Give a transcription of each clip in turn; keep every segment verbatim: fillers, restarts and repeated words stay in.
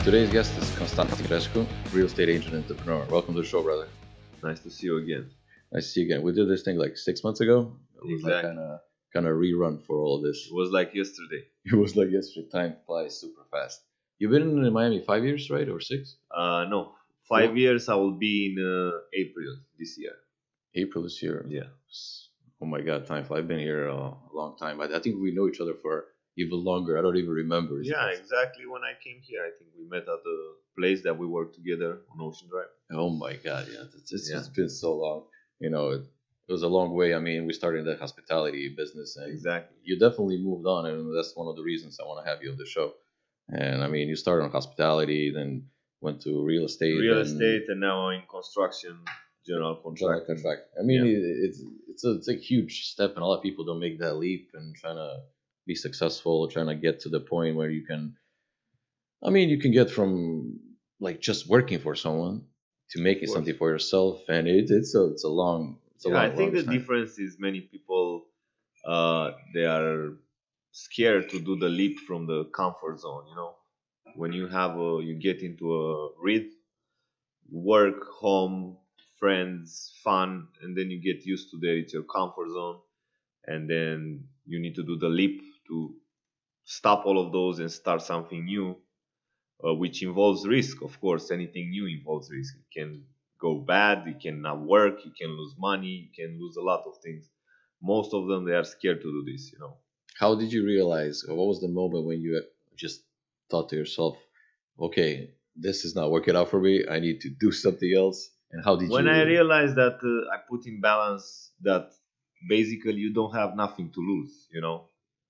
Today's guest is Constantin Dumitrescu, real estate agent and entrepreneur. Welcome to the show, brother. Nice to see you again. Nice to see you again. We did this thing like six months ago. It was Exactly. like kind of kind of rerun for all of this. It was like yesterday. It was like yesterday. Time flies super fast. You've been in Miami five years, right, or six? Uh, no, five Four? years. I will be in uh, April this year. April this year. Yeah. Oh my God, time flies. I've been here uh, a long time. I, I think we know each other for even longer. I don't even remember. Yeah, exactly. When I came here, I think we met at the place that we worked together on Ocean Drive. Oh my God, yeah. It's, it's, Yeah. it's been so long. You know, it, it was a long way. I mean, we started in the hospitality business, and Exactly. you definitely moved on, and that's one of the reasons I want to have you on the show. And I mean, you started on hospitality, then went to real estate. Real and estate, and now in construction, general general contractor. contract. I mean, Yeah. it, it's it's a, it's a huge step, and a lot of people don't make that leap and trying to be successful, trying to get to the point where you can. I mean, you can get from like just working for someone to making course. something for yourself, and it, it's a it's a long. It's a Yeah, long, I think long the time. difference is many people uh, they are scared to do the leap from the comfort zone. You know, when you have a you get into a rhythm, work, home, friends, fun, and then you get used to that. It's your comfort zone, and then you need to do the leap to stop all of those and start something new, uh, which involves risk. Of course, anything new involves risk. It can go bad, it cannot work, you can lose money, you can lose a lot of things. Most of them, they are scared to do this, you know. How did you realize, or what was the moment when you just thought to yourself, okay, this is not working out for me, I need to do something else? And how did When you... I realized that uh, I put in balance that basically you don't have nothing to lose, you know.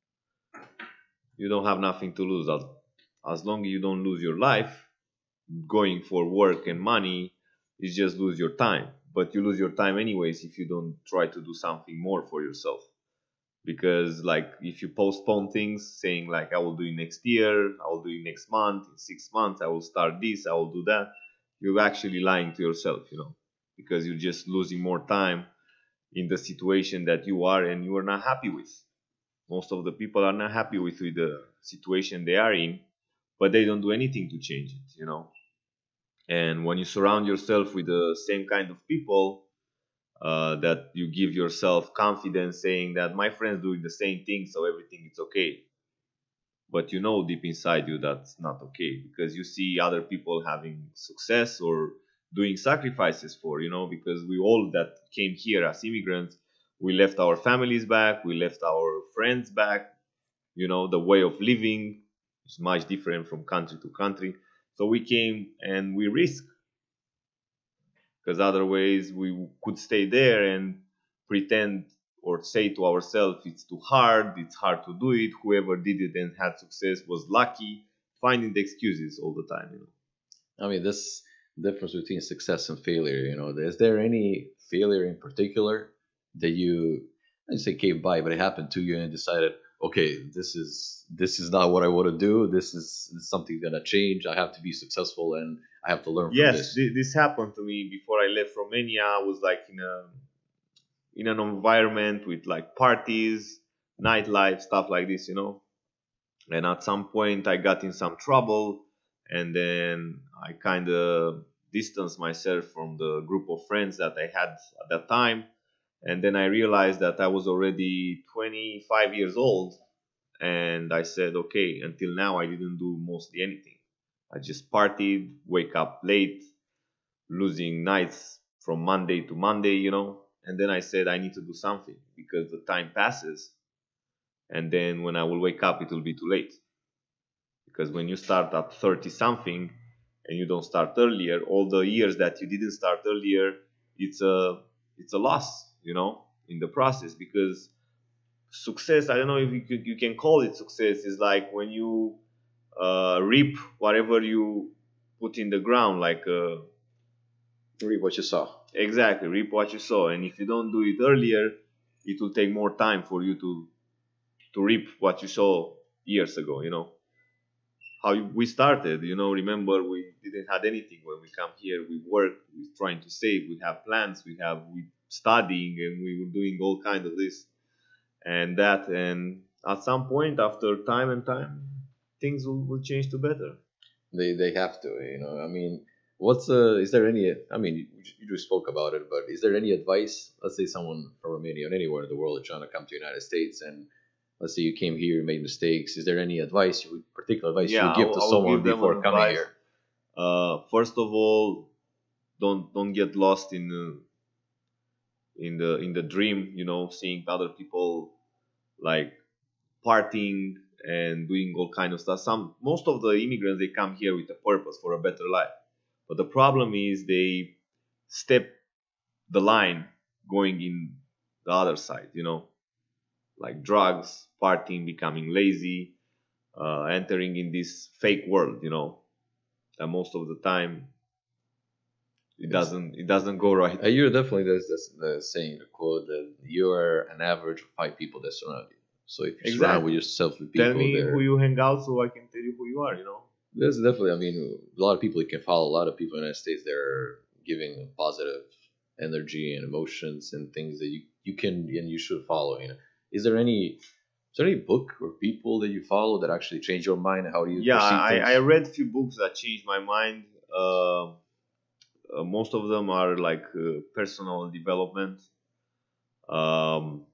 You don't have nothing to lose. As, as long as you don't lose your life, going for work and money, you just lose your time. But you lose your time anyways if you don't try to do something more for yourself. Because like if you postpone things, saying like I will do it next year, I will do it next month, in six months I will start this, I will do that, you're actually lying to yourself, you know, because you're just losing more time in the situation that you are and you are not happy with. Most of the people are not happy with, with the situation they are in, but they don't do anything to change it, you know. And when you surround yourself with the same kind of people, uh, that you give yourself confidence saying that my friends doing the same thing, so everything is okay. But you know deep inside you that's not okay because you see other people having success or doing sacrifices for, you know, because we all that came here as immigrants, we left our families back, we left our friends back, you know, the way of living is much different from country to country. So we came and we risked because otherwise we could stay there and pretend or say to ourselves it's too hard, it's hard to do it, whoever did it and had success was lucky, finding the excuses all the time, you know. I mean, this difference between success and failure, you know, is there any failure in particular that you, I didn't say came by, but it happened to you and decided, okay, this is this is not what I want to do. This is, this is something gonna change. I have to be successful and I have to learn from Yes, this. thi- this happened to me before I left Romania. I was like in a in an environment with like parties, nightlife, stuff like this, you know. And at some point I got in some trouble, and then I kind of distanced myself from the group of friends that I had at that time. And then I realized that I was already twenty-five years old, and I said, okay, until now I didn't do mostly anything. I just partied, wake up late, losing nights from Monday to Monday, you know. And then I said I need to do something because the time passes, and then when I will wake up, it will be too late. Because when you start at thirty something and you don't start earlier, all the years that you didn't start earlier, it's a it's a loss, you know, in the process. Because success, I don't know if you could, you can call it success, is like when you uh, reap whatever you put in the ground, like uh, Read what you saw. exactly reap what you sow. And if you don't do it earlier, it will take more time for you to to reap what you saw years ago, you know. How you- we started, you know, remember we didn't had anything when we come here. We work, we trying to save, we have plans, we have we studying, and we were doing all kinds of this and that. And at some point, after time and time, things will, will change to better. They they have to, you know. I mean, what's uh is there any? I mean, you, you just spoke about it, but is there any advice? Let's say someone from Romania or anywhere in the world is trying to come to the United States, and let's say you came here and made mistakes. Is there any advice you would, particular advice you Yeah, would I give will to I will someone give them before an coming advice. here? Uh, first of all, don't don't get lost in uh, in the in the dream. You know, seeing other people like partying and doing all kind of stuff. Some most of the immigrants, they come here with a purpose for a better life, but the problem is they step the line going in the other side. You know, like drugs, partying, becoming lazy, uh, entering in this fake world. You know, and most of the time it It's doesn't it doesn't go right. uh, you're definitely there's this the saying, the quote that you are an average of five people that surround you. So if you surround with Exactly. yourself with Tell people me who there, you hang out so I can tell you who you are. You know. there's definitely. I mean, a lot of people you can follow. A lot of people in the United States they're giving positive energy and emotions and things that you you can and you should follow. You know, is there any is there any book or people that you follow that actually change your mind? How do you Yeah, perceive I, things? I read few books that changed my mind. Uh, uh, most of them are like uh, personal development. Um,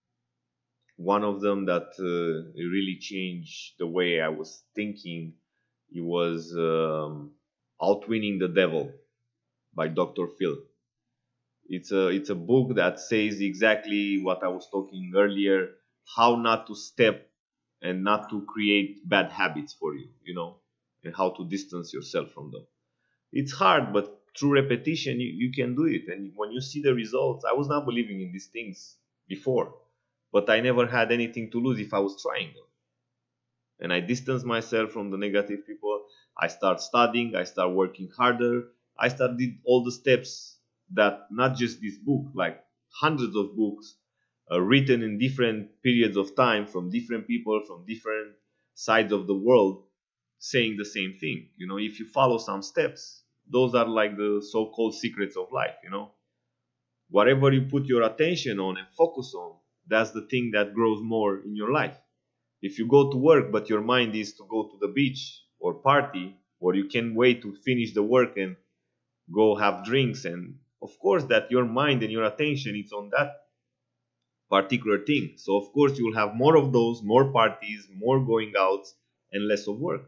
one of them that uh, really changed the way I was thinking, it was um, Outwinning the Devil by doctor Phil. It's a it's a book that says exactly what I was talking earlier, how not to step and not to create bad habits for you, you know, and how to distance yourself from them. It's hard, but through repetition, you, you can do it. And when you see the results, I was not believing in these things before, but I never had anything to lose if I was trying them. And I distance myself from the negative people. I start studying, I start working harder, I start did all the steps that not just this book, like hundreds of books uh, written in different periods of time from different people from different sides of the world saying the same thing. You know, if you follow some steps, those are like the so-called secrets of life, you know. Whatever you put your attention on and focus on, that's the thing that grows more in your life. If you go to work but your mind is to go to the beach or party, or you can wait to finish the work and go have drinks, and of course that your mind and your attention is on that particular thing. So of course you will have more of those, more parties, more going outs, and less of work.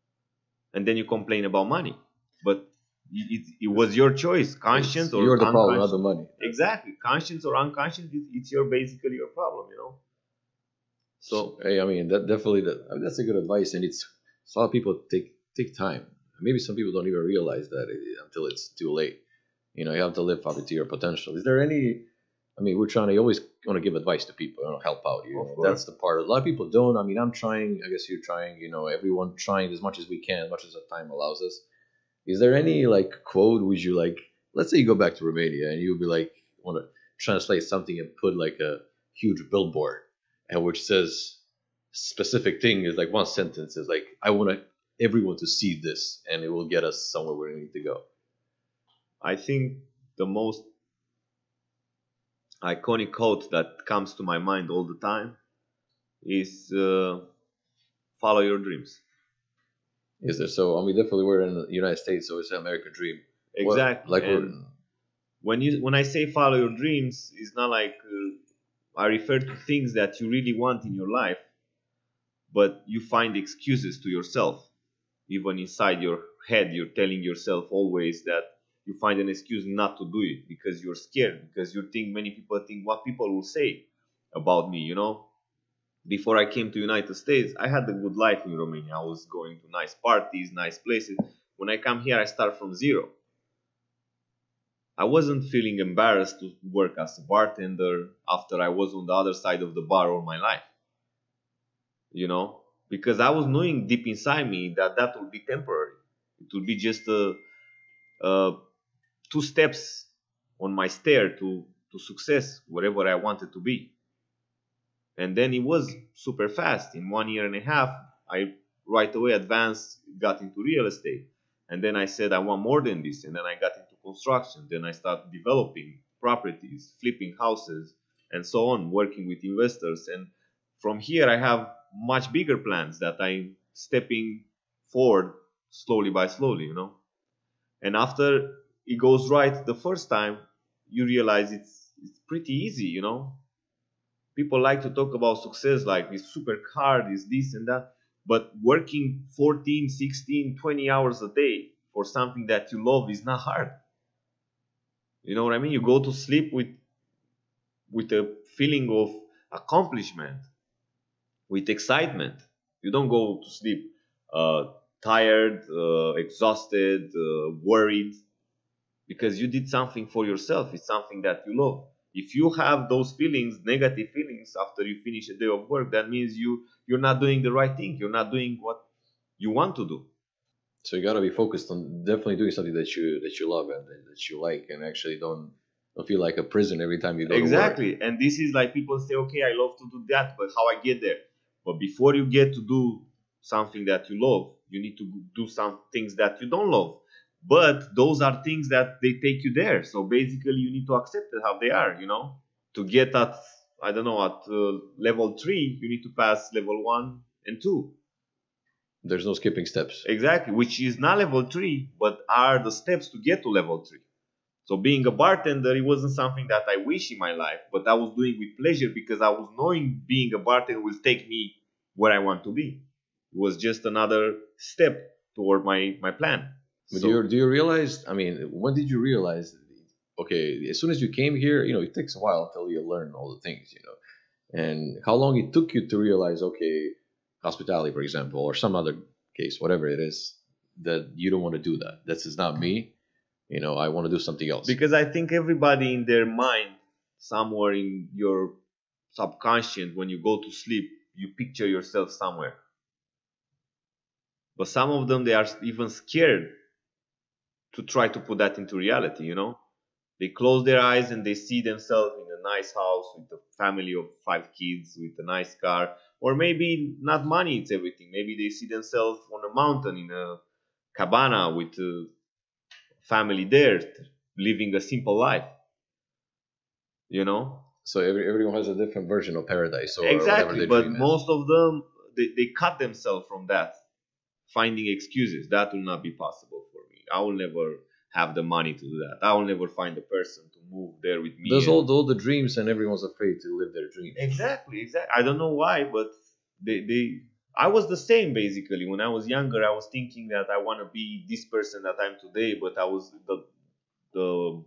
And then you complain about money. But it, it was your choice, It's conscious or you're the problem, not unconscious. the money. Exactly, conscious or unconscious, it, it's your basically your problem, you know. So, So hey, I mean, that definitely that I mean, that's a good advice, and it's a lot of people take take time. Maybe some people don't even realize that it, until it's too late. You know, you have to live up to your potential. Is there any? I mean, we're trying to you always want to give advice to people, you know, help out. You of know, course, that's the part. A lot of people don't. I mean, I'm trying. I guess you're trying. You know, everyone trying as much as we can, as much as the time allows us. Is there any like quote? Would you like? Let's say you go back to Romania and you'll be like, want to translate something and put like a huge billboard, and which says specific thing is like one sentence is like, I want to everyone to see this, and it will get us somewhere where we need to go. I think the most iconic quote that comes to my mind all the time is uh, follow your dreams. Is there so? I mean, definitely we're in the United States, so it's an American dream. Well, Exactly. like we're And when you when I say follow your dreams, it's not like uh, I refer to things that you really want in your life, but you find excuses to yourself. Even inside your head, you're telling yourself always that you find an excuse not to do it because you're scared, because you think many people think what people will say about me, you know. Before I came to United States, I had a good life in Romania. I was going to nice parties, nice places. When I come here, I start from zero. I wasn't feeling embarrassed to work as a bartender after I was on the other side of the bar all my life, you know, because I was knowing deep inside me that that would be temporary. It would be just a, a two steps on my stair to, to success, wherever I wanted to be. And then it was super fast. In one year and a half, I right away advanced, got into real estate. And then I said, I want more than this. And then I got into construction. Then I started developing properties, flipping houses, and so on, working with investors. And from here, I have much bigger plans that I'm stepping forward slowly by slowly, you know. And after it goes right the first time, you realize it's it's pretty easy, you know. People like to talk about success like it's super hard, it's this and that, but working fourteen, sixteen, twenty hours a day for something that you love is not hard. You know what I mean? You go to sleep with with a feeling of accomplishment, with excitement. You don't go to sleep uh, tired, uh, exhausted, uh, worried, because you did something for yourself. It's something that you love. If you have those feelings, negative feelings, after you finish a day of work, that means you you're not doing the right thing. You're not doing what you want to do. So you gotta be focused on definitely doing something that you that you love and that you like, and actually don't don't feel like a prison every time you go to work. Exactly. And this is like people say, okay, I love to do that, but how I get there? But before you get to do something that you love, you need to do some things that you don't love. But those are things that they take you there. So basically, you need to accept it how they are, you know? To get at, I don't know, at uh, level three, you need to pass level one and two. There's no skipping steps. Exactly, which is not level three, but are the steps to get to level three. So being a bartender, it wasn't something that I wish in my life, but I was doing with pleasure because I was knowing being a bartender will take me where I want to be. It was just another step toward my, my plan. But So, do you do you realize? I mean, when did you realize? Okay, as soon as you came here, you know, it takes a while until you learn all the things, you know. And how long it took you to realize, okay, hospitality, for example, or some other case, whatever it is, that you don't want to do that. This is not me. You know, I want to do something else. because I think everybody in their mind, somewhere in your subconscious, when you go to sleep, you picture yourself somewhere. But some of them, they are even scared to try to put that into reality, you know? They close their eyes and they see themselves in a nice house with a family of five kids, with a nice car. Or maybe not money, it's everything. Maybe they see themselves on a mountain in a cabana with a family there, living a simple life, you know? So every, everyone has a different version of paradise or whatever Exactly, they but dream is. most of them, they, they cut themselves from that, finding excuses. That will not be possible for me. I will never have the money to do that. I will never find a person to move there with me. There's and- all, all the dreams, and everyone's afraid to live their dreams. Exactly, exactly. I don't know why, but they, they I was the same basically. When I was younger, I was thinking that I want to be this person that I'm today, but I was the the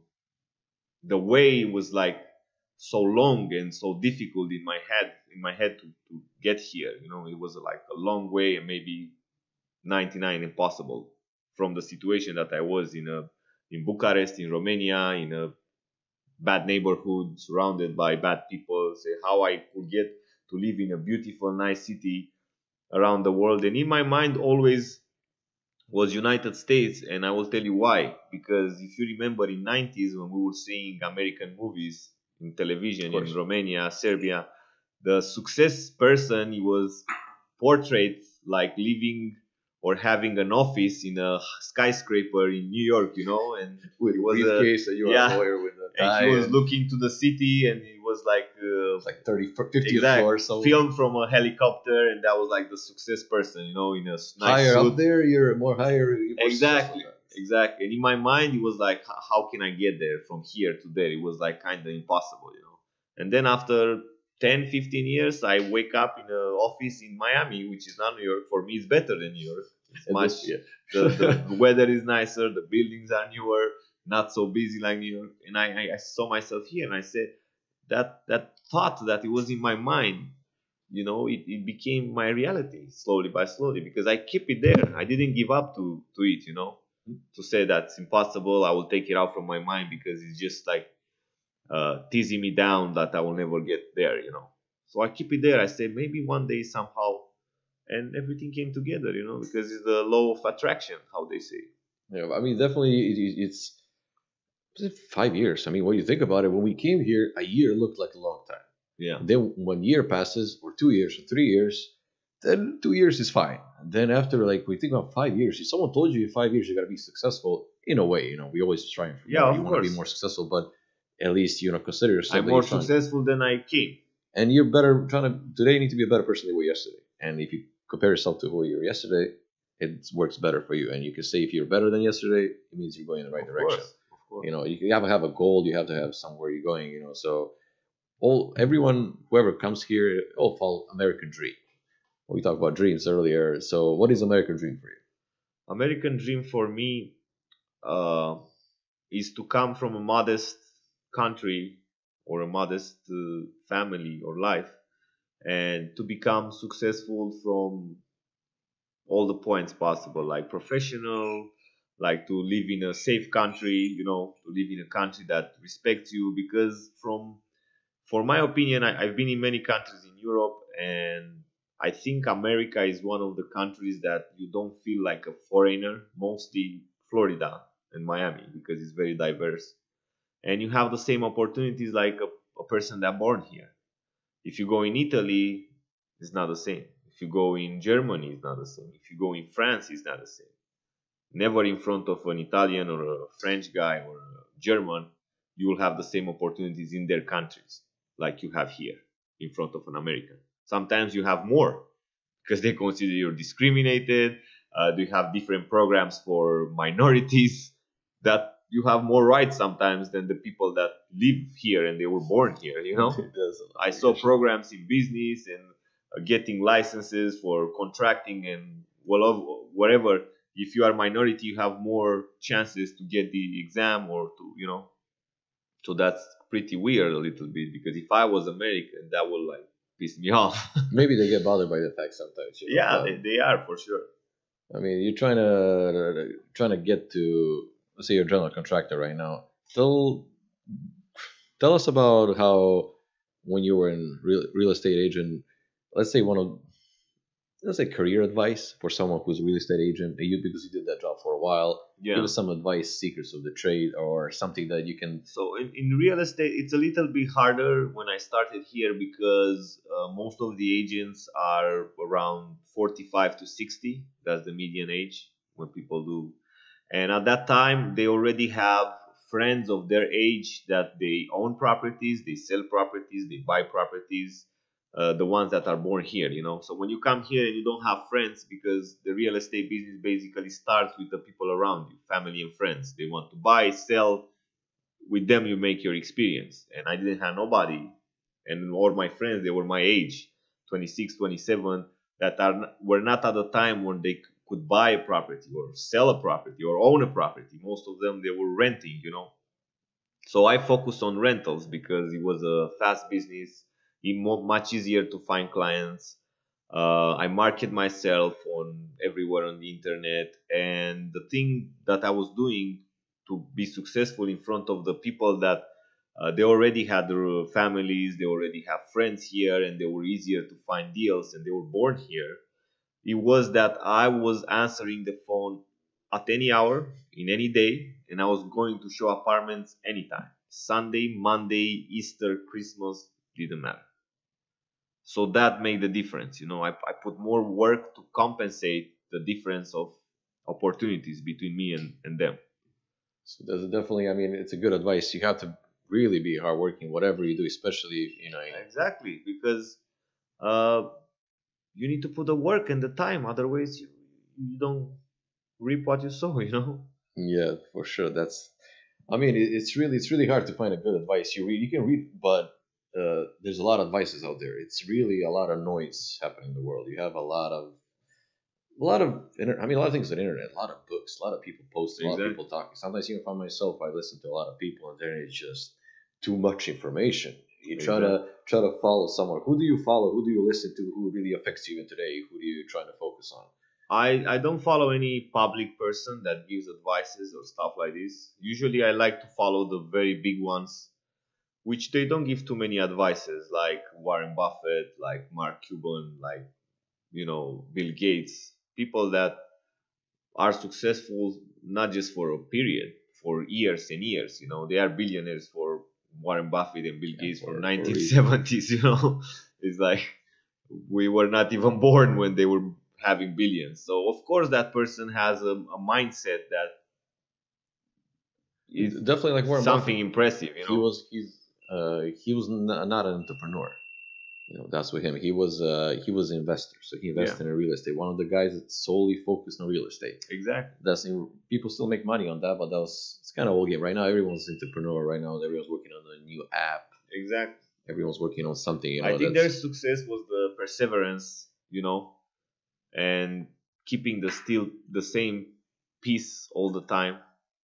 the way was like so long and so difficult in my head in my head to, to get here. You know, it was like a long way and maybe ninety-nine impossible from the situation that I was in a in Bucharest, in Romania, in a bad neighborhood, surrounded by bad people. Say how I could get to live in a beautiful, nice city around the world, and in my mind always was United States, and I will tell you why. Because if you remember in nineties when we were seeing American movies in television in Romania, Serbia, the success person he was portrayed like living or having an office in a skyscraper in New York, you know, and With it was a briefcase, and you are yeah, a lawyer with a and tie. he was and looking to the city, and it was like uh, it's like thirty, fiftieth exact floor. So filmed from a helicopter, and that was like the success person, you know, in a s- nice higher suit. up there, you're more higher. You're more Exactly, successful. exactly. And in my mind, it was like, h- how can I get there from here to there? It was like kind of impossible, you know. And then after ten, fifteen years, I wake up in an office in Miami, which is not New York. For me, it's better than New York. It's And much. this- yeah. The, the weather is nicer. The buildings are newer, not so busy like New York. And I, I, I saw myself here, and I said that that thought that it was in my mind, you know, it, it became my reality slowly by slowly because I keep it there. I didn't give up to to it, you know, to say that's impossible. I will take it out from my mind because it's just like uh, teasing me down that I will never get there, you know. So I keep it there. I say maybe one day somehow, and everything came together, you know, because it's the law of attraction, how they say. Yeah, I mean, definitely, it, it- it's was it five years. I mean, when you think about it, when we came here, a year looked like a long time. Yeah. Then one year passes, or two years, or three years, then two years is fine. And then after, like, we think about five years. If someone told you in five years you got to be successful, in a way, you know, we always try and Yeah, more. of You want to be course. more successful, but at least you know consider yourself. I'm that more you're trying- successful than I came. and you're better trying to today. You need to be a better person than you were yesterday. And if you compare yourself to who you were yesterday, it works better for you. And you can say if you're better than yesterday, it means you're going in the right Of direction. course, of course. You know, you have to have a goal. You have to have somewhere you're going. You know, so all everyone whoever comes here, all follow American dream. We talked about dreams earlier. So what is American dream for you? American dream for me uh, is to come from a modest country or a modest uh, family or life and to become successful from all the points possible, like professional, like to live in a safe country, you know, to live in a country that respects you. Because from, for my opinion, I, I've been in many countries in Europe, and I think America is one of the countries that you don't feel like a foreigner, mostly Florida and Miami, because it's very diverse. And you have the same opportunities like a, a person that born here. If you go in Italy, it's not the same. If you go in Germany, it's not the same. If you go in France, it's not the same. Never in front of an Italian or a French guy or a German, you will have the same opportunities in their countries like you have here in front of an American. Sometimes you have more because they consider you're discriminated. Uh, they have different programs for minorities that you have more rights sometimes than the people that live here and they were born here, you know? I saw programs in business and uh, getting licenses for contracting and well, whatever. If you are minority, you have more chances to get the exam or to, you know. So that's pretty weird a little bit because if I was American, that would like piss me off. Maybe they get bothered by the fact sometimes. You know? Yeah, Um, they, they are for sure. I mean, you're trying to trying to get to, let's say, you're a general contractor right now. Tell tell us about how when you were in real real estate agent, let's say one of let's say career advice for someone who's a real estate agent, and you because you did that job for a while. Yeah. Give us some advice, secrets of the trade, or something that you can. So in, in real estate, it's a little bit harder when I started here because uh, most of the agents are around forty-five to sixty. That's the median age when people do. And at that time, they already have friends of their age that they own properties, they sell properties, they buy properties, uh, the ones that are born here, you know. So when you come here and you don't have friends, because the real estate business basically starts with the people around you, family and friends. They want to buy, sell. With them, you make your experience. And I didn't have nobody. And all my friends, they were my age, twenty-six, twenty-seven, that are were not at the time when they could buy a property or sell a property or own a property. Most of them, they were renting, you know. So I focused on rentals because it was a fast business, it mo- much easier to find clients. Uh, I market myself on everywhere on the internet, and the thing that I was doing to be successful in front of the people that uh, they already had their families, they already have friends here, and they were easier to find deals, and they were born here. It was that I was answering the phone at any hour, in any day, and I was going to show apartments anytime. Sunday, Monday, Easter, Christmas, didn't matter. So that made the difference. You know, I, I put more work to compensate the difference of opportunities between me and, and them. So there's definitely, I mean, it's a good advice. You have to really be hardworking, whatever you do, especially you know. Exactly, because uh, you need to put the work and the time. Otherwise, you, you don't reap what you sow, you know? Yeah, for sure. That's, I mean, it, it's really it's really hard to find a good advice. You read, you can read, but uh, there's a lot of advices out there. It's really a lot of noise happening in the world. You have a lot of a lot of inter- I mean, a lot of things on the internet, a lot of books, a lot of people posting, a lot of Exactly. people talking. Sometimes even for myself, I listen to a lot of people, and then it's just too much information. You try to try to follow someone. Who do you follow? Who do you listen to? Who really affects you in today? Who do you try to focus on? I, I don't follow any public person that gives advices or stuff like this. Usually I like to follow the very big ones, which they don't give too many advices, like Warren Buffett, like Mark Cuban, like, you know, Bill Gates. People that are successful not just for a period, for years and years. You know, they are billionaires for Warren Buffett and Bill Yeah, Gates for, from for nineteen reason. seventies, you know. It's like we were not even born when they were having billions. So of course that person has a, a mindset that is Definitely like Warren something Buffett. impressive, you He know. was he's uh, he was n- not an entrepreneur. You know, that's with him. He was uh, he was an investor, so he Yeah, invested in real estate. One of the guys that solely focused on real estate. exactly. That's people still make money on that, but that was it's kind of old game. Right now, everyone's entrepreneur. Right now, everyone's working on a new app. Exactly. Everyone's working on something. You know, I think that's their success was the perseverance, you know, and keeping the still the same peace all the time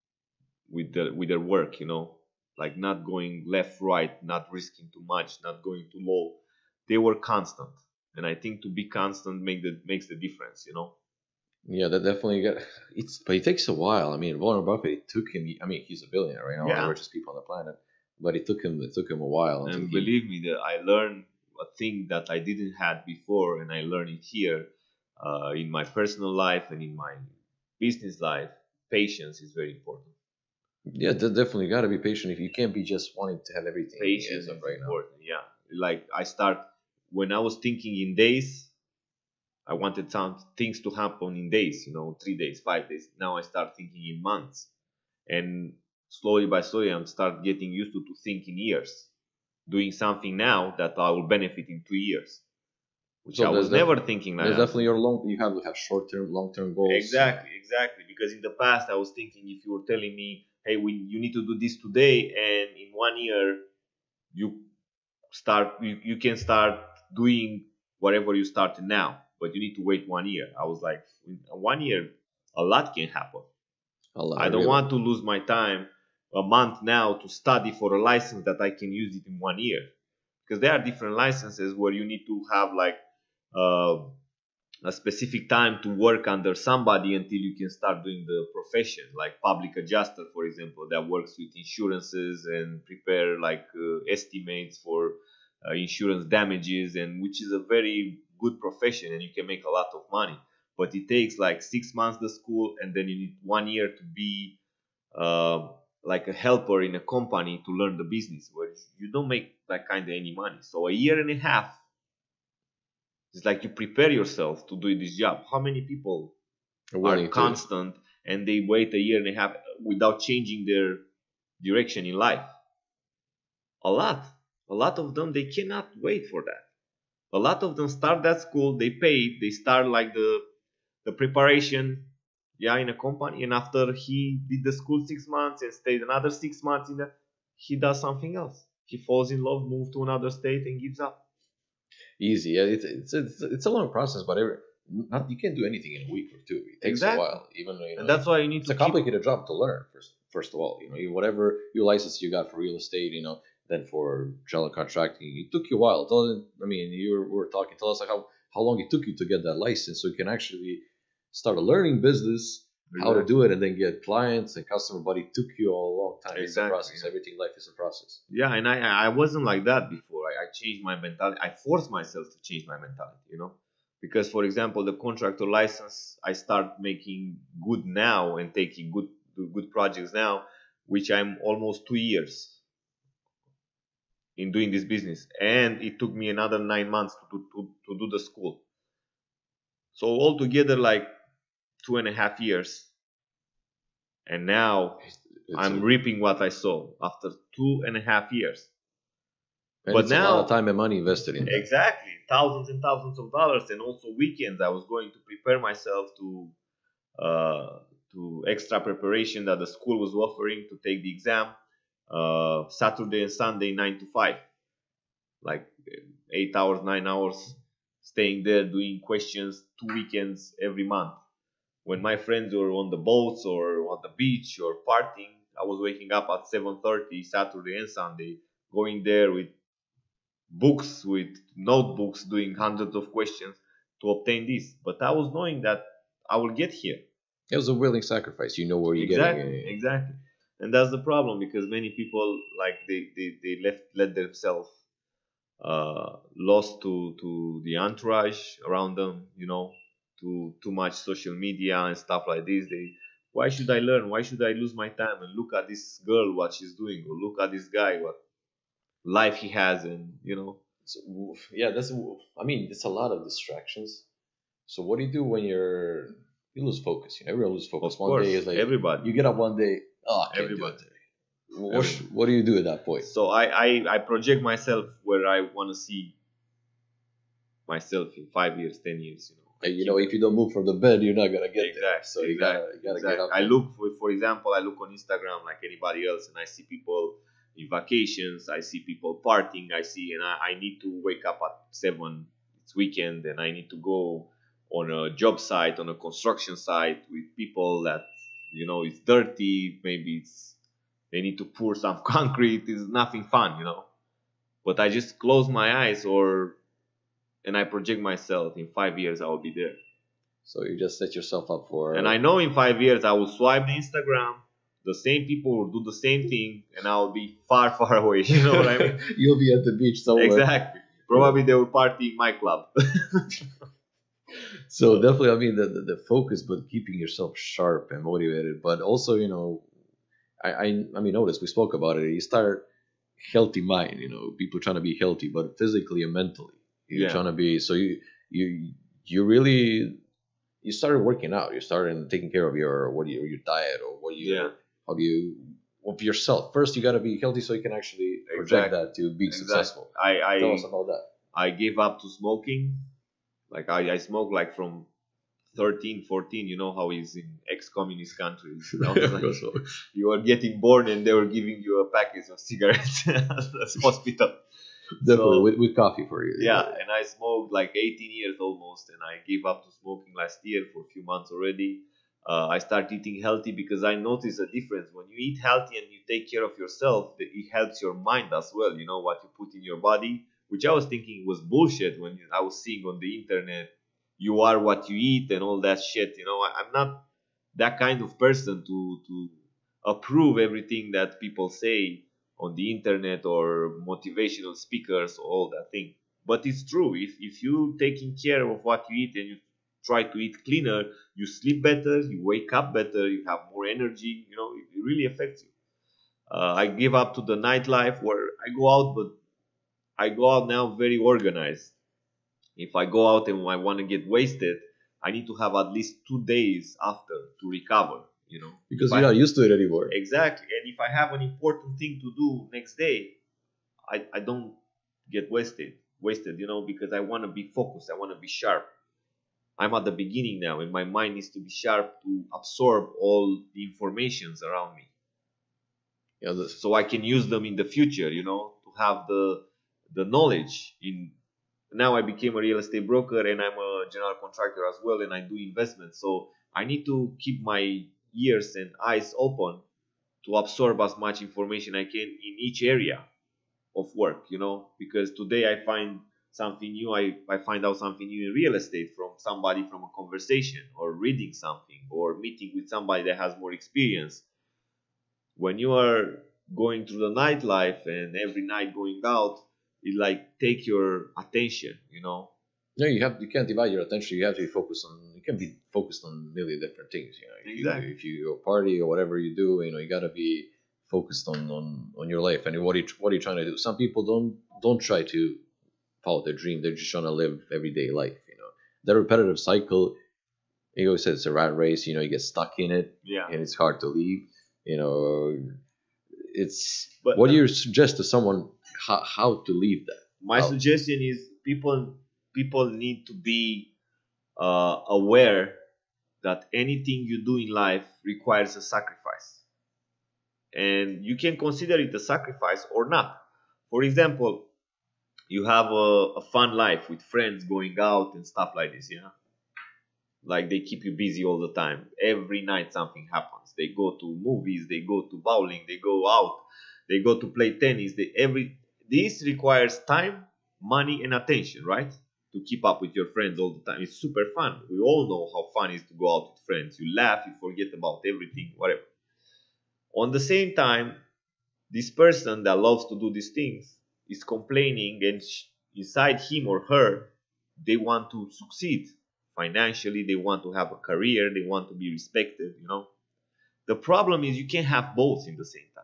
with the with their work, you know, like not going left, right, not risking too much, not going too low. They were constant, and I think to be constant make the makes the difference, you know. yeah, that definitely got it's, but it takes a while. I mean, Warren Buffett. It took him. I mean, he's a billionaire right now, one of the Yeah, richest people on the planet. But it took him. It took him a while until and he. believe me, that I learned a thing that I didn't had before, and I learned it here uh, in my personal life and in my business life. Patience is very important. Yeah, de- definitely got to be patient. If you can't be just wanting to have everything Patience as of is right now. important. Yeah, like I start when I was thinking in days. I wanted some things to happen in days, you know, three days, five days. Now I start thinking in months, and slowly by slowly, I'm start getting used to to think in years, doing something now that I will benefit in two years, which I So was there's never definitely thinking like there's that. definitely your long. You have to have short term, long term goals. Exactly, exactly. Because in the past, I was thinking if you were telling me, hey, we, you need to do this today, and in one year, you start, you, you can start doing whatever you started now, but you need to wait one year. I was like, in one year, a lot can happen. A lot, I don't really. want to lose my time a month now to study for a license that I can use it in one year. Because there are different licenses where you need to have like uh, a specific time to work under somebody until you can start doing the profession, like public adjuster, for example, that works with insurances and prepare like uh, estimates for uh, insurance damages, and which is a very good profession, and you can make a lot of money. But it takes like six months the school, and then you need one year to be uh, like a helper in a company to learn the business, where you don't make like kind of any money. So a year and a half, it's like you prepare yourself to do this job. How many people Are are willing to. constant and they wait a year and a half without changing their direction in life? A lot. A lot of them, they cannot wait for that. A lot of them start that school, they pay, they start like the the preparation, yeah, in a company, and after he did the school six months and stayed another six months in that, he does something else. He falls in love, moves to another state, and gives up. Easy. Yeah, it's it's it's, it's a long process, but every, not, you can't do anything in a week or two. It takes a Exactly. while, even though you know And that's why you need it's to a keep. complicated job to learn. First, first of all, you know, you, whatever your license you got for real estate, you know, then for general contracting, it took you a while. Tell, I mean, you were, we were talking. Tell us like how how long it took you to get that license, so you can actually start a learning business, how to do it, and then get clients and customer. But it took you a long time. It's a Exactly, process. yeah. Everything in life is a process. Yeah, and I I wasn't like that before. I, I changed my mentality. I forced myself to change my mentality, you know, because for example, the contractor license, I start making good now and taking good good projects now, which I'm almost two years in doing this business, and it took me another nine months to to, to do the school. So altogether, like two and a half years, and now It's, it's I'm a, reaping what I sow after two and a half years. and But it's a lot of now, time and money invested in that. exactly, thousands and thousands of dollars, and also weekends. I was going to prepare myself to uh, to extra preparation that the school was offering to take the exam. Uh, Saturday and Sunday, nine to five, like eight hours, nine hours, staying there doing questions. Two weekends every month. When my friends were on the boats or on the beach or partying, I was waking up at seven thirty Saturday and Sunday, going there with books, with notebooks, doing hundreds of questions to obtain this. But I was knowing that I will get here. It was a willing sacrifice. You know where you're Exactly, getting. exactly. And that's the problem, because many people, like they they, they left let themselves uh, lost to to the entourage around them, you know, to too much social media and stuff like this. They, why should I learn? Why should I lose my time and look at this girl what she's doing, or look at this guy what life he has, and you know. So, yeah, that's. I mean, it's a lot of distractions. So what do you do when you're you lose focus? You know, everyone loses focus. Of One course, day is like everybody, you get up one day, oh, I can't do everybody. it today. What sh- what do you do at that point? So I, I I project myself where I want to see myself in five years, ten years. You know, And you know, if you don't move from the bed, you're not gonna get exactly, there. So you exactly, gotta, you gotta exactly. get up. I there. look for, for example, I look on Instagram like anybody else, and I see people in vacations. I see people partying. I see, and I, I need to wake up at seven. It's weekend, and I need to go on a job site, on a construction site with people that, you know, it's dirty. Maybe it's they need to pour some concrete. It's nothing fun, you know. But I just close my eyes, or and I project myself. In five years, I will be there. So you just set yourself up for. And I know in five years, I will swipe the Instagram. The same people will do the same thing, and I'll be far, far away. You know what I mean? You'll be at the beach somewhere. Exactly. Probably they will party in my club. So definitely, I mean, the, the the focus, but keeping yourself sharp and motivated. But also, you know, I I, I mean, notice we spoke about it. You start healthy mind. You know, people trying to be healthy, but physically and mentally, you're Yeah. trying to be. So you you you really you started working out. You started taking care of your what do you your diet or what do you Yeah. how do you of yourself. First, you got to be healthy so you can actually project Exactly. that to be Exactly. successful. I Tell us I about that. I gave up to smoking. Like I, I smoke like from thirteen, fourteen. You know how it's in ex-communist countries. You know? It's like So- you were getting born and they were giving you a package of cigarettes at the hospital. Definitely So- with, with coffee for you. Yeah, and I smoked like eighteen years almost, and I gave up to smoking last year for a few months already. Uh, I started eating healthy because I noticed a difference. When you eat healthy and you take care of yourself, that it helps your mind as well. You know what you put in your body, which I was thinking was bullshit when you, I was seeing on the internet. You are what you eat and all that shit. You know, I, I'm not that kind of person to to approve everything that people say on the internet or motivational speakers or all that thing. But it's true. If if you taking care of what you eat and you try to eat cleaner, you sleep better, you wake up better, you have more energy. You know, it, it really affects you. Uh, I give up to the nightlife where I go out, but I go out now very organized. If I go out and I want to get wasted, I need to have at least two days after to recover. You know, Because If you're I- not used to it anymore. Exactly. And if I have an important thing to do next day, I, I don't get wasted. Wasted, you know, because I want to be focused. I want to be sharp. I'm at the beginning now, and my mind needs to be sharp to absorb all the informations around me, Yeah, the, so I can use them in the future. You know, to have the the knowledge. In now, I became a real estate broker, and I'm a general contractor as well, and I do investments. So I need to keep my ears and eyes open to absorb as much information I can in each area of work, you know, because today I find something new, I, I find out something new in real estate from somebody from a conversation or reading something or meeting with somebody that has more experience. When you are going through the nightlife and every night going out, it like take your attention, you know. no, you have you can't divide your attention. You have to be focused on. You can be focused on a million different things. You know, if Exactly. you if you go party or whatever you do, you know, you got to be focused on, on on your life and what are you what are you trying to do. Some people don't don't try to follow their dream. They're just trying to live everyday life. You know, that repetitive cycle. You always said it's a rat race. You know, you get stuck in it Yeah. and it's hard to leave. You know, it's. But- what do you suggest to someone how, how to leave that? My How- suggestion is people people need to be uh, aware that anything you do in life requires a sacrifice, and you can consider it a sacrifice or not. For example, you have a, a fun life with friends going out and stuff like this, yeah. Like they keep you busy all the time. Every night something happens. They go to movies, they go to bowling, they go out, they go to play tennis. They every this requires time, money, and attention, right? To keep up with your friends all the time. It's super fun. We all know how fun it is to go out with friends. You laugh, you forget about everything, whatever. On the same time, this person that loves to do these things is complaining, and sh- inside him or her, they want to succeed financially. They want to have a career. They want to be respected. You know, the problem is you can't have both in the same time.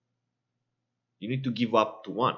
You need to give up to one,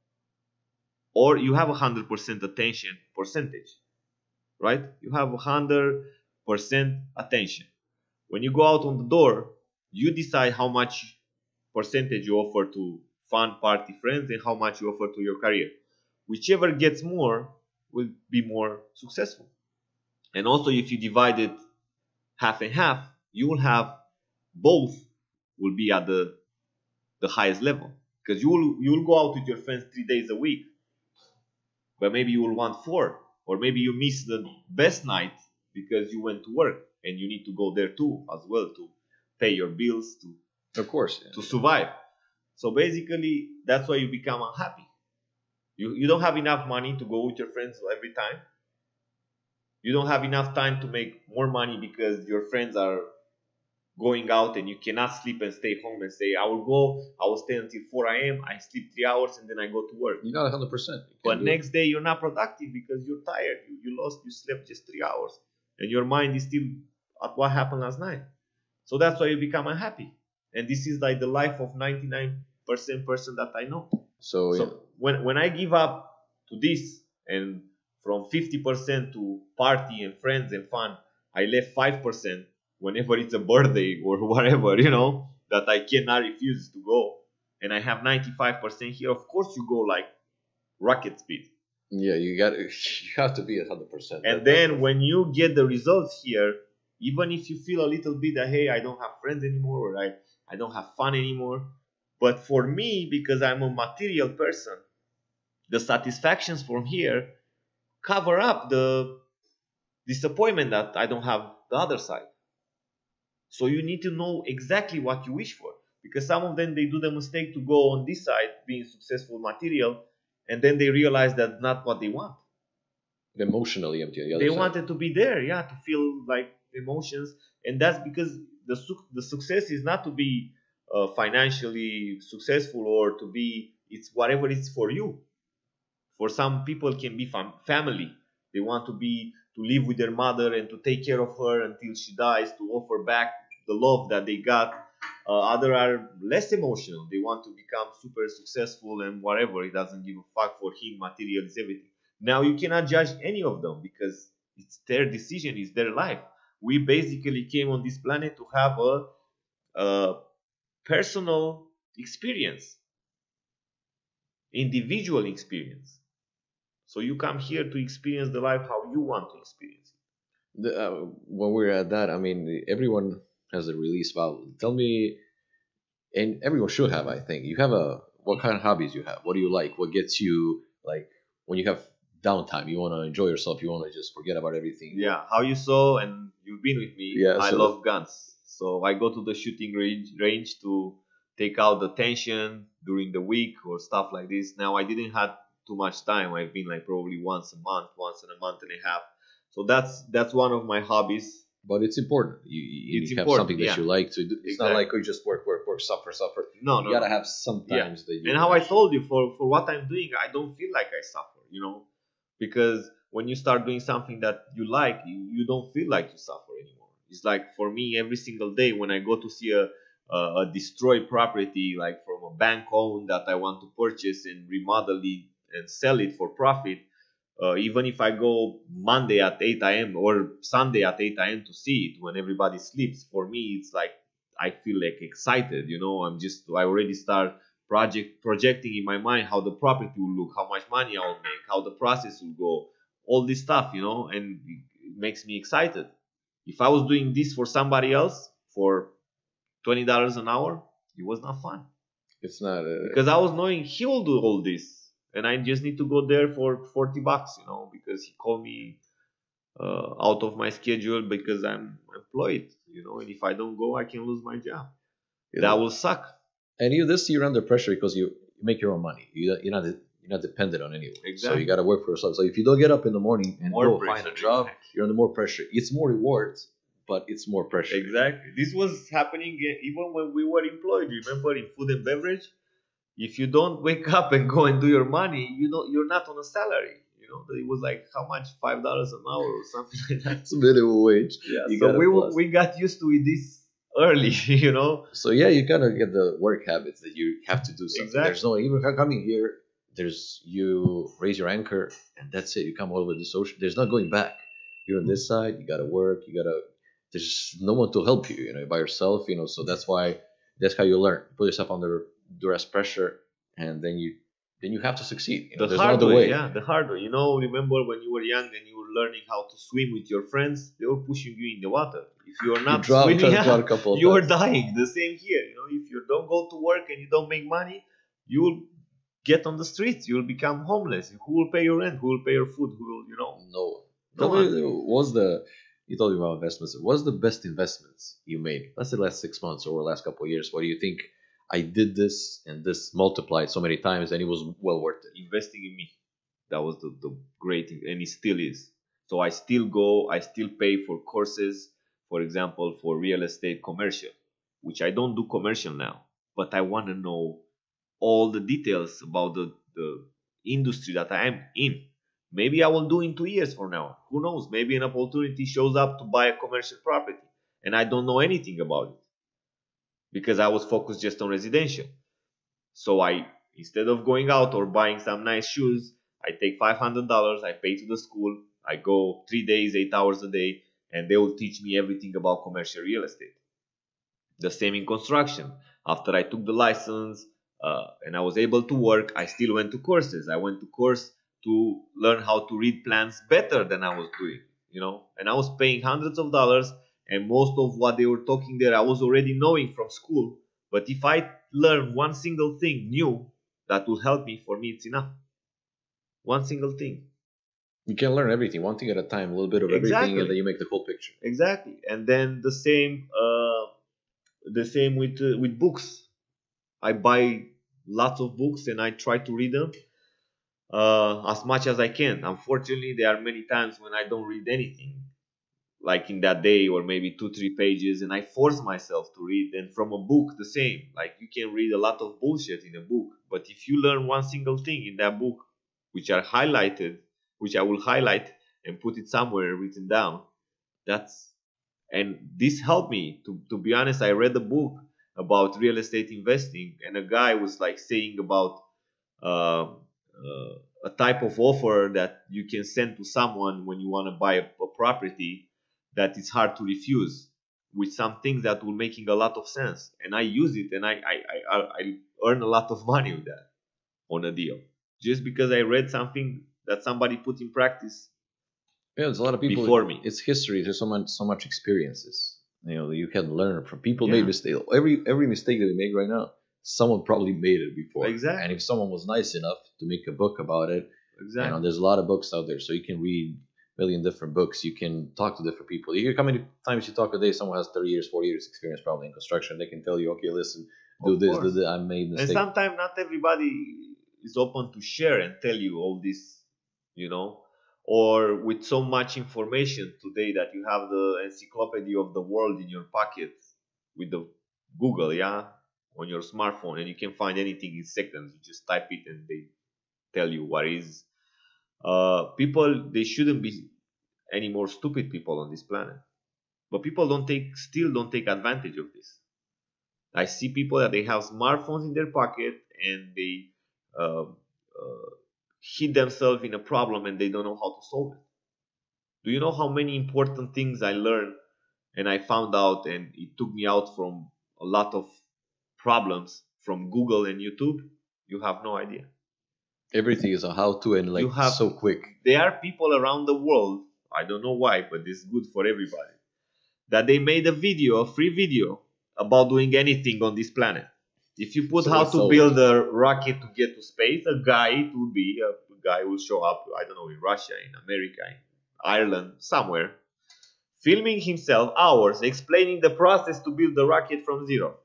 or you have a hundred percent attention percentage, right? You have a hundred percent attention. When you go out on the door, you decide how much percentage you offer to fun party friends and how much you offer to your career. Whichever gets more will be more successful. And also, if you divide it half and half, you will have both will be at the the highest level, because you will you will go out with your friends three days a week, but maybe you will want four, or maybe you miss the best night because you went to work and you need to go there too as well to pay your bills to Of course. Yeah. to survive. So basically, that's why you become unhappy. You you don't have enough money to go with your friends every time. You don't have enough time to make more money because your friends are going out and you cannot sleep and stay home and say, I will go, I will stay until four a m, I sleep three hours and then I go to work. You got one hundred percent. But next day you're not productive because you're tired. You, you lost, you slept just three hours. And your mind is still at what happened last night. So that's why you become unhappy. And this is like the life of ninety-nine percent person that I know. So, So yeah. when, when I give up to this, and from fifty percent to party and friends and fun, I left five percent whenever it's a birthday or whatever, you know, that I cannot refuse to go. And I have ninety-five percent here. Of course you go like rocket speed. Yeah, you got you have to be one hundred percent. And then when you get the results here, even if you feel a little bit that, hey, I don't have friends anymore, or I, I don't have fun anymore. But for me, because I'm a material person, the satisfactions from here cover up the disappointment that I don't have the other side. So you need to know exactly what you wish for, because some of them, they do the mistake to go on this side, being successful material, and then they realize that's not what they want. Emotionally empty on the other They side. wanted to be there, yeah, to feel like emotions, and that's because the su- the success is not to be uh, financially successful or to be, it's whatever it's for you. For some people, it can be fam- family. They want to be to live with their mother and to take care of her until she dies, to offer back the love that they got. Uh, other are less emotional. They want to become super successful and whatever. It doesn't give a fuck. For him, material is everything. Now you cannot judge any of them because it's their decision, it's their life. We basically came on this planet to have a, a personal experience, individual experience. So you come here to experience the life how you want to experience it. The, uh, when we're at that, I mean, everyone has a release valve. Tell me, and everyone should have, I think. You have a what kind of hobbies you have? What do you like? What gets you like when you have downtime? You want to enjoy yourself. You want to just forget about everything. Yeah, how you saw, and you've been with me. Yeah, I so- love guns, so I go to the shooting range range to take out the tension during the week or stuff like this. Now I didn't have too much time. I've been like probably once a month, once in a month and a half. So that's that's one of my hobbies. But it's important. You, you It's have important, something that yeah. you like to do. It's Exactly. not like you just work, work, work, suffer, suffer. No, You no, gotta no. have sometimes that you. And how I told you, for for what I'm doing, I don't feel like I suffer, you know, because when you start doing something that you like, you, you don't feel like you suffer anymore. It's like for me, every single day when I go to see a a, a destroyed property, like from a bank owned, that I want to purchase and remodel it and sell it for profit. Uh, even if I go Monday at eight a m or Sunday at eight a m to see it when everybody sleeps, for me it's like I feel like excited. You know, I'm just I already start project projecting in my mind how the property will look, how much money I'll make, how the process will go, all this stuff. You know, and it makes me excited. If I was doing this for somebody else for twenty dollars an hour, it was not fun, It's not. Uh, because I was knowing he will do all this. And I just need to go there for forty bucks, you know, because he called me uh, out of my schedule because I'm employed, you know, and if I don't go, I can lose my job. you That know. will suck. And you this you're under pressure because you, you make your own money. You you're not you're not dependent on anyone. So Exactly. you got to work for yourself. So if you don't get up in the morning and More go pressure, find a job, exactly. you're under more pressure. It's more rewards, but it's more pressure. Exactly. This was happening even when we were employed. Remember, in food and beverage, if you don't wake up and go and do your money, you know you're not on a salary. You know, it was like how much, five dollars an hour or something like that. It's minimum wage. Yeah. You So gotta we plus. we got used to this early, you know. So yeah, you kind of get the work habits that you have to do something. Exactly. There's no even coming here. There's you raise your anchor and that's it. You come over this ocean. There's not going back. You're on this side. You gotta work. You gotta. There's no one to help you. You know, by yourself. You know, so that's why that's how you learn. You put yourself under duress pressure, and then you then you have to succeed. You know, The there's no hard other way, way. yeah, the hard way. You know, remember when you were young and you were learning how to swim with your friends? They were pushing you in the water. If you are You not drop, swimming, try to yeah, a couple of you are times. dying. The same here. You know, if you don't go to work and you don't make money, you will get on the streets. You will become homeless. Who will pay your rent? Who will pay your food? Who will, you know? No. No Tell one. me, what's the, you told me about investments. What's the best investments you made? Let's say last six months or last couple of years. What do you think? I did this and this multiplied so many times and it was well worth it. Investing in me. That was the, the great thing, and it still is. So I still go, I still pay for courses, for example, for real estate commercial, which I don't do commercial now, but I want to know all the details about the, the industry that I am in. Maybe I will do in two years from now. Who knows? Maybe an opportunity shows up to buy a commercial property and I don't know anything about it because I was focused just on residential. So I, instead of going out or buying some nice shoes, I take five hundred dollars, I pay to the school, I go three days, eight hours a day, and they will teach me everything about commercial real estate. The same in construction. After I took the license uh, and I was able to work, I still went to courses. I went to course to learn how to read plans better than I was doing, you know, and I was paying hundreds of dollars, and most of what they were talking there I was already knowing from school. But if I learn one single thing new that will help me, for me it's enough. One single thing. You can learn everything, one thing at a time, a little bit of everything, Exactly. and then you make the whole picture. Exactly. And then the same, uh, the same with uh, with books. I buy lots of books and I try to read them uh, as much as I can. Unfortunately, there are many times when I don't read anything, like in that day, or maybe two, three pages, and I force myself to read. And from a book, the same. Like you can read a lot of bullshit in a book, but if you learn one single thing in that book, which are highlighted, which I will highlight and put it somewhere written down, that's, and this helped me. To, to be honest, I read a book about real estate investing, and a guy was like saying about uh, uh, a type of offer that you can send to someone when you want to buy a, a property that it's hard to refuse, with some things that will making a lot of sense. And I use it, and I I, I, I earn a lot of money with that on a deal, just because I read something that somebody put in practice. Yeah, there's a lot of people before me. It's history. There's so much, so much experiences. You know, you can learn from people Yeah. made mistakes. Every every mistake that we make right now, someone probably made it before. Exactly. And if someone was nice enough to make a book about it, Exactly. you know, there's a lot of books out there, so you can read a million different books. You can talk to different people. You hear how many times you talk a day. Someone has thirty years, forty years experience probably in construction. They can tell you, okay, listen, do Of this, do course. this. I made And mistakes. sometimes not everybody is open to share and tell you all this, you know, or with so much information today that you have the encyclopedia of the world in your pocket with the Google, yeah, on your smartphone, and you can find anything in seconds. You just type it and they tell you what is. Uh, people, they shouldn't be any more stupid people on this planet, but people don't take, still don't take advantage of this. I see people that they have smartphones in their pocket and they uh, uh, hit themselves in a problem and they don't know how to solve it. Do you know how many important things I learned and I found out, and it took me out from a lot of problems from Google and YouTube? You have no idea. Everything is a how-to and like You have- so quick. There are people around the world, I don't know why, but it's good for everybody, that they made a video, a free video, about doing anything on this planet. If you put So how what's to all- build a rocket to get to space, a guy, it will be, a guy will show up, I don't know, in Russia, in America, in Ireland, somewhere, filming himself hours, explaining the process to build the rocket from zero.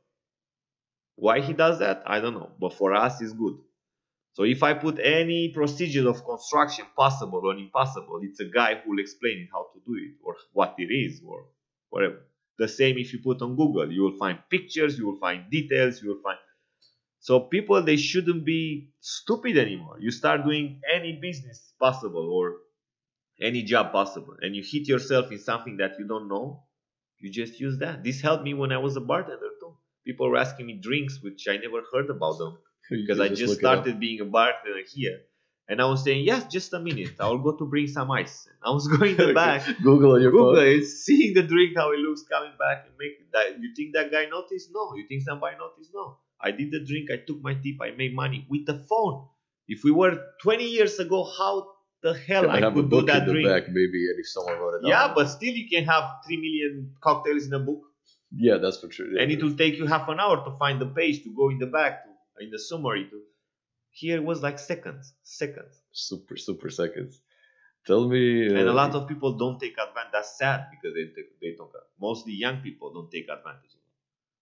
Why he does that, I don't know, but for us, it's good. So if I put any procedure of construction, possible or impossible, it's a guy who will explain how to do it, or what it is, or whatever. The same if you put on Google, you will find pictures, you will find details, you will find. So people, they shouldn't be stupid anymore. You start doing any business possible or any job possible, and you hit yourself in something that you don't know, you just use that. This helped me when I was a bartender too. People were asking me drinks, which I never heard about them, because I just look it up. started being a bartender here. And I was saying, yes, just a minute. I will go to bring some ice. And I was going to the back. Google on your Google phone. is seeing the drink, how it looks, coming back and make that. You think that guy noticed? No. You think somebody noticed? No. I did the drink. I took my tip. I made money with the phone. If we were twenty years ago, how the hell Can I I have a could do book that in the drink? back, maybe, and if someone wrote it Yeah, down? but still you can have three million cocktails in a book, Yeah, that's for true. Yeah, and it will take you half an hour to find the page, to go in the back, to, in the summary. To Here it was like seconds, seconds. super, super seconds. Tell me. And a Uh, lot of people don't take advantage. That's sad because they take, they don't. Mostly young people don't take advantage of it.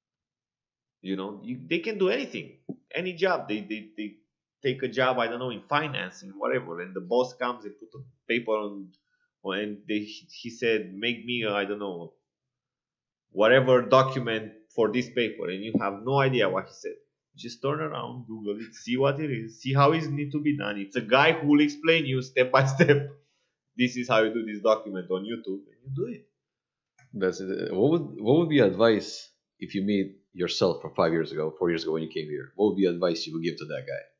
You know, you, they can do anything, any job. They, they they take a job, I don't know, in financing, whatever, and the boss comes and put a paper on, and they he said, make me a, I don't know, whatever document for this paper, and you have no idea what he said. Just turn around, Google it, see what it is, see how it needs to be done. It's a guy who will explain you step by step. This is how you do this document on YouTube, and you do it. that's it. What would what would be advice if you meet yourself from five years ago, four years ago when you came here? What would be advice you would give to that guy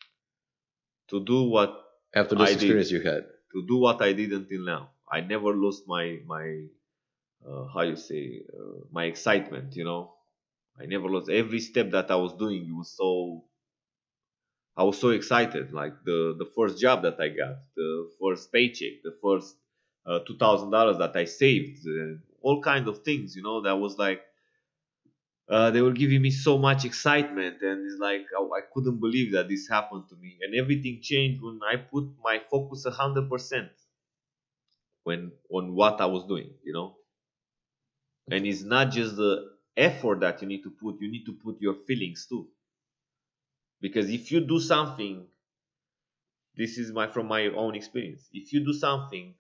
To do what after this I experience did, you had? to do what I did until now. I never lost my my uh, how you say uh, my excitement. You know, I never lost every step that I was doing. It was so I was so excited. Like the the first job that I got, the first paycheck, the first uh, two thousand dollars that I saved, uh, all kind of things. You know, that was like uh, they were giving me so much excitement, and it's like I, I couldn't believe that this happened to me. And everything changed when I put my focus a hundred percent when on what I was doing. You know, and it's not just the effort that you need to put; you need to put your feelings too. Because if you do something, this is my from my own experience. If you do something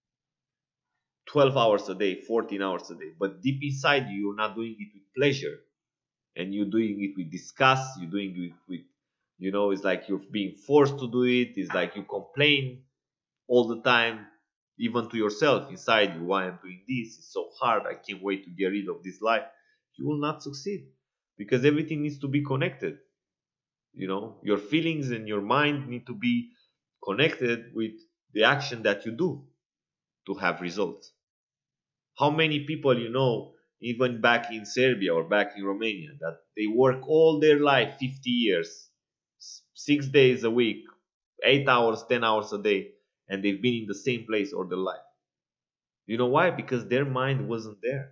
twelve hours a day, fourteen hours a day, but deep inside you, you're not doing it with pleasure, and you're doing it with disgust, you're doing it with, you know, it's like you're being forced to do it. It's like you complain all the time, even to yourself inside you, why I'm doing this. It's so hard. I can't wait to get rid of this life. You will not succeed because everything needs to be connected. You know, your feelings and your mind need to be connected with the action that you do to have results. How many people you know, even back in Serbia or back in Romania, that they work all their life, fifty years, six days a week, eight hours, ten hours a day, and they've been in the same place all their life? You know why? Because their mind wasn't there.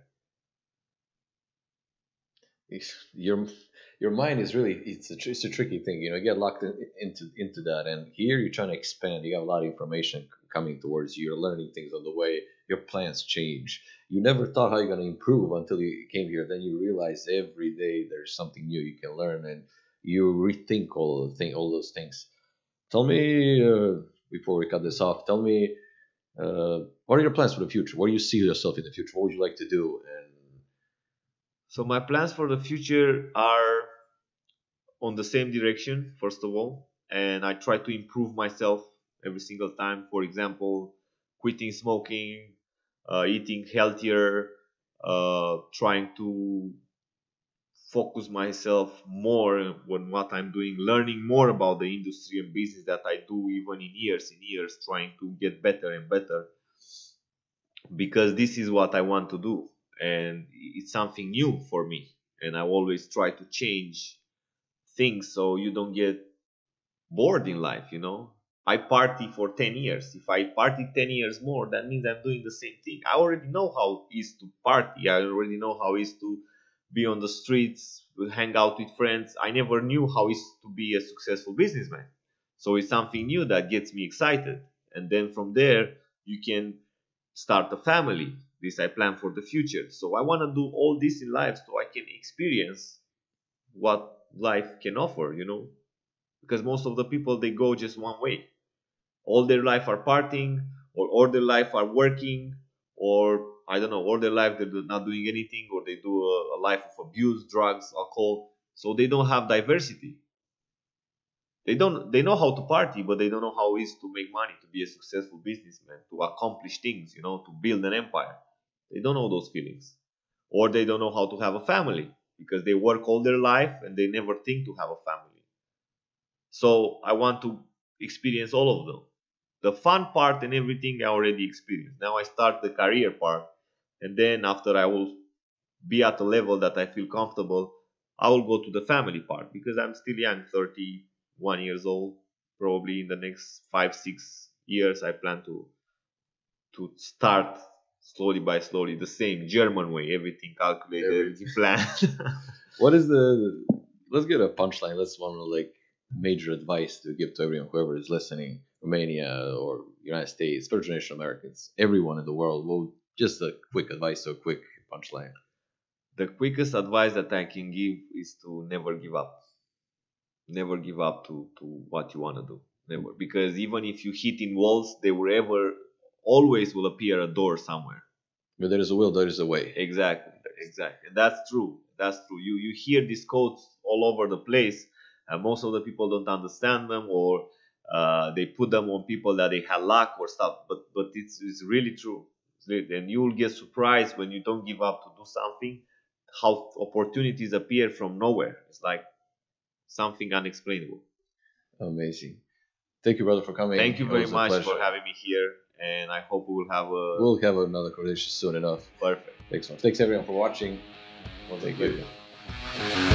Your your mind is really it's a it's a tricky thing. You know, you get locked in, into into that, and here you're trying to expand. You got a lot of information coming towards you. You're learning things on the way. Your plans change. You never thought how you're going to improve until you came here. Then you realize every day there's something new you can learn, and you rethink all the thing, all those things. Tell me uh, before we cut this off. Tell me uh, what are your plans for the future? What do you see yourself in the future? What would you like to do? And So my plans for the future are on the same direction, first of all, and I try to improve myself every single time. For example, quitting smoking, uh, eating healthier, uh, trying to focus myself more on what I'm doing, learning more about the industry and business that I do, even in years, in years, trying to get better and better, because this is what I want to do, and it's something new for me. And I always try to change things so you don't get bored in life. You know, I party for ten years. If I party ten years more, that means I'm doing the same thing. I already know how it is to party. I already know how it is to be on the streets, hang out with friends. I never knew how it is to be a successful businessman. So it's something new that gets me excited. And then from there, you can start a family. This I plan for the future. So I want to do all this in life so I can experience what life can offer, you know, because most of the people, they go just one way. All their life are partying, or all their life are working, or I don't know, all their life they're not doing anything, or they do a, a life of abuse, drugs, alcohol. So they don't have diversity. They don't. They know how to party, but they don't know how it is to make money, to be a successful businessman, to accomplish things, you know, to build an empire. They don't know those feelings, or they don't know how to have a family because they work all their life and they never think to have a family. So I want to experience all of them. The fun part and everything I already experienced. Now I start the career part, and then after I will be at a level that I feel comfortable, I will go to the family part because I'm still young, thirty-one years old. probably in the next five six years I plan to to start slowly by slowly the same German way, everything calculated, everything planned. What is the? Let's get a punchline. Let's one like major advice to give to everyone, whoever is listening, Romania or United States, first generation Americans, everyone in the world. Well, just a quick advice, or a quick punchline. The quickest advice that I can give is to never give up. Never give up to, to what you want to do. Never. Because even if you hit in walls, they will ever, always will appear a door somewhere. Where there is a will, there is a way. Exactly. Exactly. And that's true. That's true. You you hear these quotes all over the place, and most of the people don't understand them, or uh, they put them on people that they had luck or stuff. But but it's it's really true. It's really, and you will get surprised when you don't give up to do something, how opportunities appear from nowhere. It's like something unexplainable. Amazing. Thank you, brother, for coming. Thank you It very was a much pleasure. for having me here, and I hope we will have a We'll have another conversation soon enough. perfect. Thanks, man. Thanks everyone for watching. Thank Thank you. you.